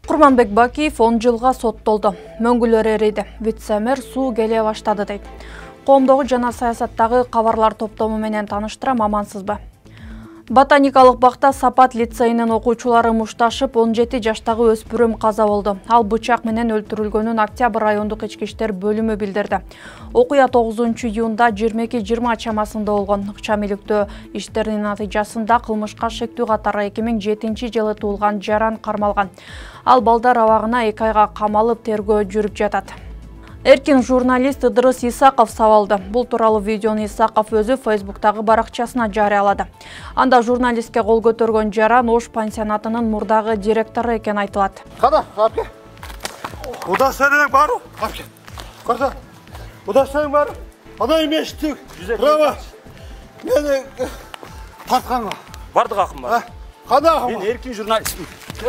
Курманбек Бакиев 10 жылга соттолду. Мөңгүлөр эриди. Вице-мэр суу келе баштады дейт. Коомдогу жана саясаттагы кабарлар топтому менен таныштырам, амансызбы? Ботаникалык бакта Сапат лицейинин окуучулары мушташып 17 жаштагы өспүрүм каза болду. Ал бычак менен өлтүрүлгөнүн Октябрь райондук ички иштер бөлүмү билдирди. Окуя 9-июнда 22:20 чамасында болгон. Ыкчам иликтөө иштеринин натыйжасында кылмышка шектүү катары 2007 жылы туулган жаран кармалган. Ал балдар абагына 2 айга камалып тергөө жүрүп жатат. Эркин журналист Ыдырыс Исаков сабалды. Бул тууралуу видеону Исаков өзү Фейсбуктагы баракчасына жарыялады. Анда журналистке кол көтөргөн жаран Ош пансионатынын мурдагы директору экени айтылат. Када, апке. Удастырың бару? Апке. Көрсө. Удастырың бару? Ана эмештик. Право. Мени тартканга. Бардык акым бар. Када акым? Мен эркин журналистмин.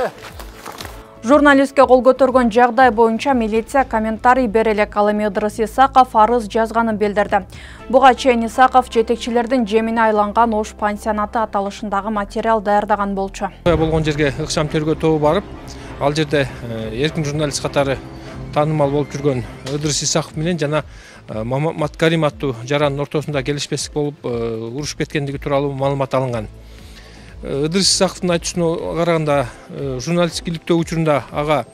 Журналистке кол көтөргөн жагдай боюнча милиция комментарий бере элек. Ал эми Ыдырыс Исаков арыз жазганын билдирди. Буга чейин Исаков жетекчилердин жемине айланган Ош пансионаты аталышындагы материал даярдаган болчу. Болгон жерге ыкчам тергөө тобу барып, ал жерде эркин журналист катары таанымал болуп жүргөн Ыдырыс Исаков менен жана Мамат Карим аттуу жарандын ортосунда келишпестик болуп урушуп кеткендиги тууралуу маалымат алынган. Ыдырыс Исаковдун айтуусуна караганда журналистик иликтөө учурунда ага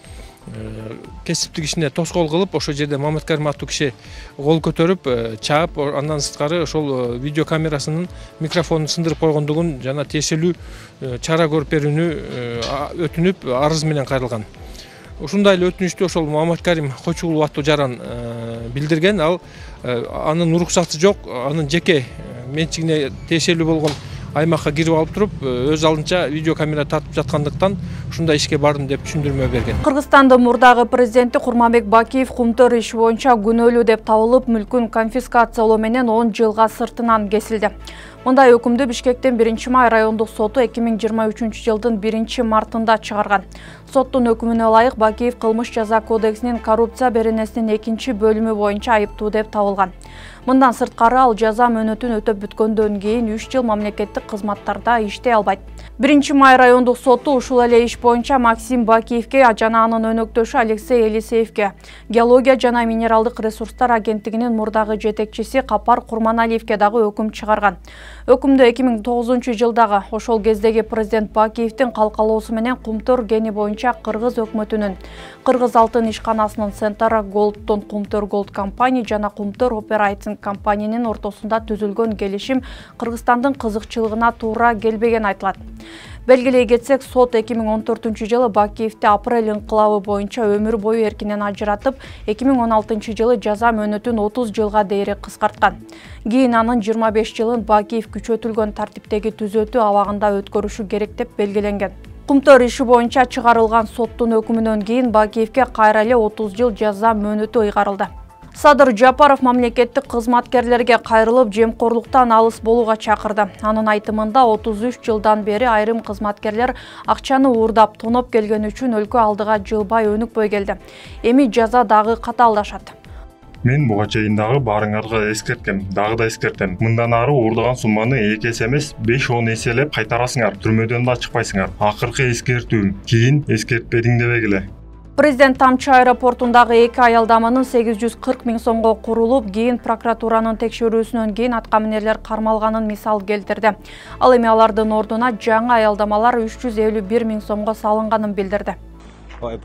кесиптик ишине тоскоол кылып, ошол жерде Мамат Карим аттуу киши кол көтөрүп, чаап, андан сырткары ошол видео камерасынын микрофонун сындырып койгондугун жана тиешелүү чара көрүп берүүнү өтүнүп, арыз менен кайрылган. Ушундай эле өтүнүштү ошол Мамат Карим Кочугулов аттуу жаран билдирген. Ал анын уруксаты жок, анын жеке менчигине тиешелүү болгон аймакка кирип алып туруп, өз алдынча видео камера тартып жаткандыктан ушундай ишке бардым деп түшүндүрмө берген. Кыргызстандын мурдагы президенти Курманбек Бакиев кумтөр иши боюнча күнөөлүү деп табылып, мүлкүн конфискациялоо менен 10 жылга сыртынан кесилди. Мындай өкүмдү Бишкектин 1-май райондук соту 2023 жылдын 1-мартында чыгарган. Соттун өкүмүнө ылайык Бакиев кылмыш жаза кодексинин коррупция беренесинин 2-бөлүмү боюнча айыптуу деп табылган. Мындан сырткары ал жаза мөөнөтүн өтөп бүткөндөн кийин 3 жыл мамлекеттик кызматтарда иштей албайт. 1-май райондук соту ушул эле иш боюнча Максим Бакиевке жана анын өнөктөшү Алексей Елисеевке, геология жана минералдык ресурстар агенттигинин мурдагы жетекчиси Капар Курманалиевке дагы өкүм чыгарган. Өкүмдө 2009 жылдагы ошол кездеги президент Бакиевдин калкалоосу менен кумтөр кени боюнча Кыргыз өкмөтүнүн, Кыргыз алтын ишканасынын Центара Голдтон Кумтөр Голд компания жана Кумтөр Операйтинг компаниянын ортосунда түзүлгөн келишим Кыргызстандын кызыкчылыгына туура келбеген айтылат. Белгилей кетсек, сот 2014 жылы Бакиевди апрель инкылабы боюнча өмүр бою эркинен ажыратып, 2016 жылы жаза мөөнөтүн 30 жылга дейре кыскарткан. Кийин анын 25 жылын Бакиев күчөтүлгөн тартиптеги түзөтүү абагында өткөрүшү керек деп белгиленген. Кумтөр иши боюнча чыгарылган соттун өкүмүнөн кийин Бакиевке кайра эле 30 жыл жаза мөөнөтү ыйгарылды. Садыр Жапаров мамлекеттик кызматкерлерге кайрылып, жемкорлуктан алыс болууга чакырды. Анын айтымында 33 жылдан бери айрым кызматкерлер акчаны уурдап, тоноп келген үчүн өлкө алдыга жылбай өнүкпөй келди. Эми жаза дагы катаалдашат. Мен буга чейин дагы баарыңарга эскерткем, дагы да эскертем. Мындан ары уурдаган сумманы 2 эсе эмес, 5-10 эселеп кайтарасыңар. Түрмөдөн да чыкпайсыңар. Акыркы эскертүүм. Кийин эскертпедиң дебегиле. Президент Тамчы аэропортундагы 2 аялдаманын 840 000 сомго курулуп, кийин прокуратуранын текшерүүсүнөн кийин аткаминерлер кармалганын мисал келтирди. Ал эми алардын ордуна жаңы аялдамалар 351 000 сомго салынганын билдирди. Пай.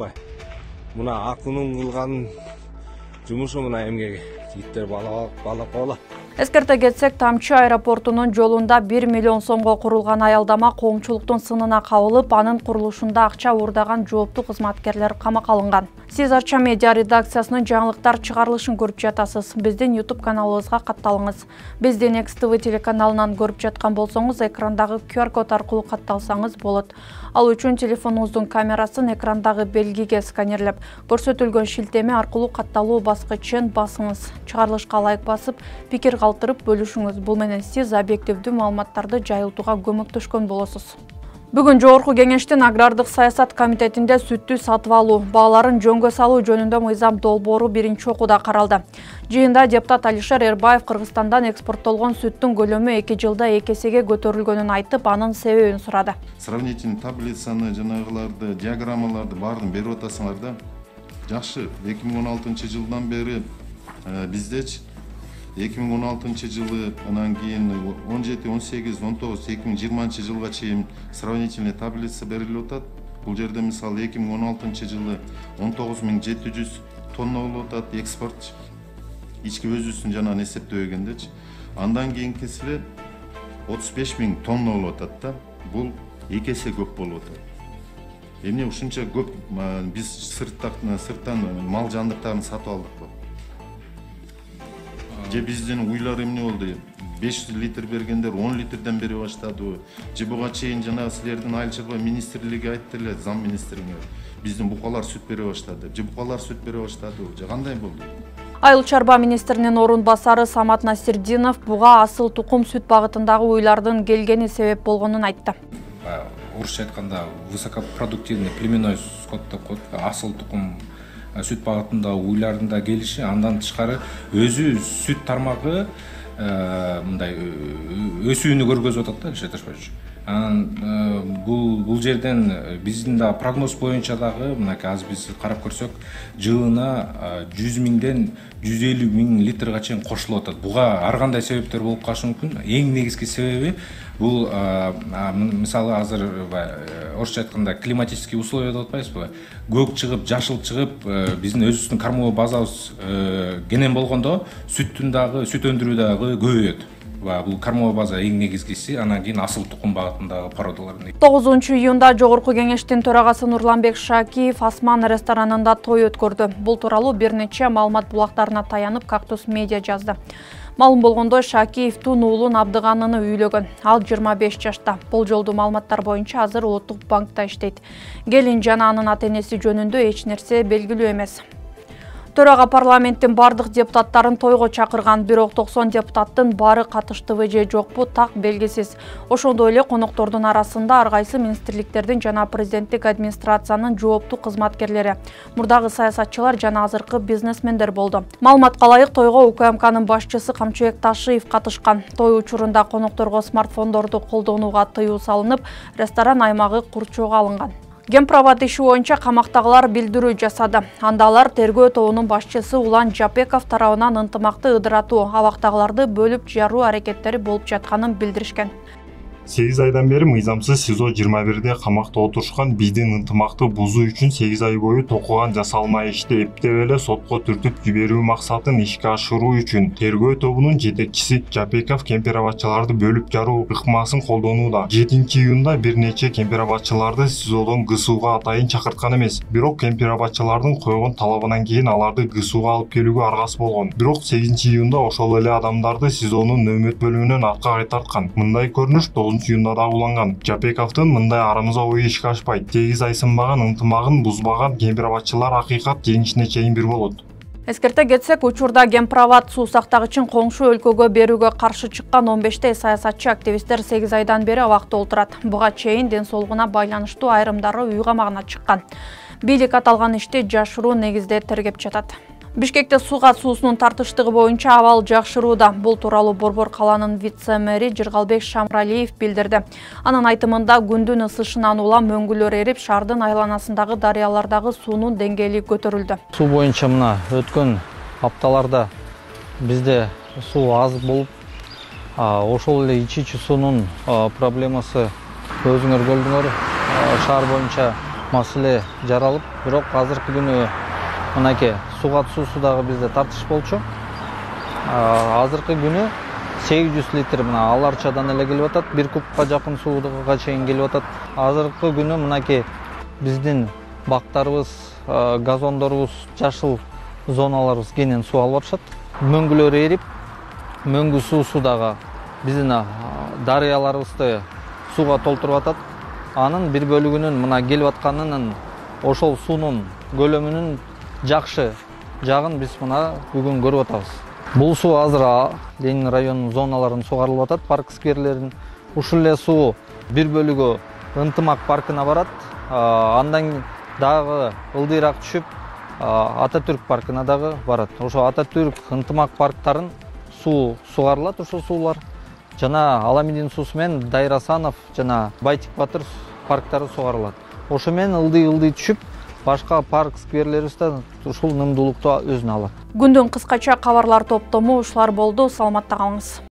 Мына акынын кылган жумушу мына эмгеги. Жигиттер бала. Эскерте кетсек, Тамчы аэропортунун жолунда 1 миллион сомго курулган аялдама коомчулуктун сынына кабылып, анын курулушунда акча уурдаган жооптуу кызматкерлер камакка алынган. Сиз Арча медиа редакциясынын жаңылыктар чыгарылышын көрүп жатасыз. Биздин YouTube каналыбызга катталыңыз. Бизди Next TV телеканалынан көрүп жаткан болсоңуз, экрандагы QR код аркылуу катталсаңыз болот. Ал үчүн телефонуңуздун камерасын экрандагы белгиге сканерлеп, көрсөтүлгөн шилтеме аркылуу катталуу баскычын басыңыз. Чыгарылышка лайк басып, пикир калтырып бөлүшүңүз. Бул менен сиз объективдүү маалыматтарды жайылтууга көмөктөшкөн болосуз. Бүгүн Жогорку Кеңештин Агрардык саясат комитетинде сүттү сатып алуу, бааларын жөнгө салуу жөнүндө мыйзам долбоору биринчи окууда каралды. Жыйында депутат Алишер Эрбаев Кыргызстандан экспорттолгон сүттүн көлөмү 2 жылда 2 эсеге көтөрүлгөнүн айтып, анын себебин сурады. Сравнительный таблицаны, жанагыларды, диаграммаларды баарын берип атасыңар да. Жакшы, 2016 жылдан бери биздечи 2016 жылы, анан кийин 17, 18, 19, 2020 жылга чейин сравнительный таблица берилип атат. Бул жерде мисалы 2016 жылы 19.700 тонна болуп атат экспорт. Ички өзүсүн жанагы эсептебегендечи. Андан кийинкиси 35.000 тонна болуп атат да. Бул 2 эсе көп болуп атат. Эмне ушунча көп биз сырттан мал жандыктарын сатып алдыкпы? Же биздин уйлар эмне болду? 500 литр бергендер 10 литрден бере баштадыбы? Же буга чейин жанагы силердин айыл чарба министрлиги айтты эле, зам министриңер. Биздин букалар сүт бере баштады. Же букалар сүт бере баштадыбы? Же кандай болду? Айыл чарба министринин орун басары Самат Насирдинов буга асыл тукум сүт багытындагы уйлардын келгени себеп болгонун айтты. Орысча айтканда высокопродуктивный племенной скотто асыл тукум сүт багытында уйларында келиши, андан тышкары өзү сүт тармагы мындай өсүүнү көргөзүп атат да Алишер Ташбаевич. Бул жерден биздин да прогноз боюнча дагы мынакей азыр биз карап көрсөк, жылына 100 миңден 150 миң литрге чейин кошулуп атат. Буга ар кандай себептер болуп калышы мүмкүн. Эң негизги себеби бул мисалы азыр орусча айтканда климатический условия деп атпайбызбы? Көк чыгып, жашыл чыгып, биздин өзүбүздүн кормовой базабыз кенен болгондо сүттүн дагы, сүт өндүрүү дагы көбөйөт. Бул кормовой база эң негизгиси, анан кийин асыл тукум багытындагы породалар. 9-июнда Жогорку Кеңештин төрагасы Нурланбек Шакиев Асман ресторанында той өткөрдү. Бул тууралуу бир нече маалымат булактарына таянып Кактус медиа жазды. Малым болгондой Шакиев тун уулун Абдыганыны үйлөгөн. Ал 25 жашта. Болжолдуу маалыматтар боюнча азыр Улуттук банкта иштейт. Келин жана анын ата-энеси жөнүндө эч нерсе белгилүү эмес. Төрага парламенттин бардык депутаттарын тойго чакырган, бирок 90 депутаттын баары катыштыбы же жокпу так белгисиз. Ошондой эле коноктордун арасында ар кайсы министрликтердин жана президенттик администрациянын жооптуу кызматкерлери, мурдагы саясатчылар жана азыркы бизнесмендер болду. Маалыматка ылайык, тойго УКМКнын башчысы Камчыбек Ташиев катышкан. Той учурунда конокторго смартфондорду колдонууга тыюу салынып, ресторан аймагы курчоого алынган. Гемпробат иши боюнча камактагылар билдирүү жасады. Анда алар тергөө тобунун башчысы Улан Жапеков тарабынан ынтымакты ыдыратуу, абактагыларды бөлүп жаруу аракеттери болуп жатканын билдиришкен. 8 айдан бери мыйзамсыз СИЗО 21-де камакта отурушкан биздин ынтымакты бузуу үчүн 8 ай бою токуган жасалма ишти эптеп эле сотко түртүп жиберүү максатын ишке ашыруу үчүн тергөө тобунун жетекчиси Жапеков кемпирабатчыларды бөлүп жаруу ыкмасын колдонууда. 7-июнда бир нече кемпирабатчыларды СИЗОдон ГСУга атайын чакырткан эмес. Бирок кемпирабатчылардын койгон талабынан кийин аларды ГСУга алып келүүгө аргасы болгон. Бирок 8-июнда ошол эле адамдарды СИЗОнун нөөмөт бөлүмүнөн артка кайтарткан. Мындай көрүнүш 9-июнда да уланган. Жапековдун мындай арамыза ою ишке ашпайт. 8 ай сынбаган ынтымагын бузбаган кемпирабатчылар акыйкат жеңишине чейин бир болот. Эскерте кетсек, учурда Гемпробат суу сактагычын коңшу өлкөгө берүүгө каршы чыккан 15 саясатчы активисттер 8 айдан бери абакта отурат. Буга чейин ден соолугуна байланыштуу айрымдары үй камагына чыккан. Бийлик аталган ишти жашыруу негизде тергеп жатат. Бишкекте сууга суусунун тартыштыгы боюнча абал жакшырууда. Бул тууралуу Борбор каланын вице-мэри Жыргалбек Шамралиев билдирди. Анын айтымында күндүн ысышынан улам мөңгүлөр эрип, шаардын айланасындагы дарыялардагы суунун деңгээли көтөрүлдү. Суу боюнча мына өткөн апталарда бизде суу аз болуп, ошол эле ичүүчү суунун проблемасы өзүңөр көрдүңөр. Шаар боюнча маселе жаралып, бирок азыркы күнү мынакей сууга суусу дагы бизде тартыш болчу. Азыркы күнү 800 литр мына аларчадан эле келип атат, 1 кубка жакын сууга чейин келип атат. Азыркы күнү мынакей биздин бактарыбыз, газондорубуз, жашыл зоналарыбыз кенен суу алып атышат. Мөңгүлөр эрип, мөңгү суусу дагы биздин дарыяларыбызды сууга толтуруп атат. Анын бир бөлүгүнүн мына келип атканынын ошол суунун көлөмүнүн жакшы жагын биз мына бүгүн көрүп атабыз. Бул суу азыр Ленин районунун зоналарын сугарылып атат, парк скверлерин. Ушул эле суу бир бөлүгү Ынтымак паркына барат. Андан дагы ылдыйраак түшүп Ататүрк паркына дагы барат. Ошо Ататүрк ынтымак парктарын суу сугарылат, ошол суулар. Жана Аламидин суусу менен Дайыр Асанов жана Байтик Батыр парктары сугарылат. Ошо менен ылдый түшүп, башка парк скверлерибизде ушул нымдуулукту өзүнө алат. Күндүн кыскача кабарлар топтому ушулар болду. Саламатта калыңыз.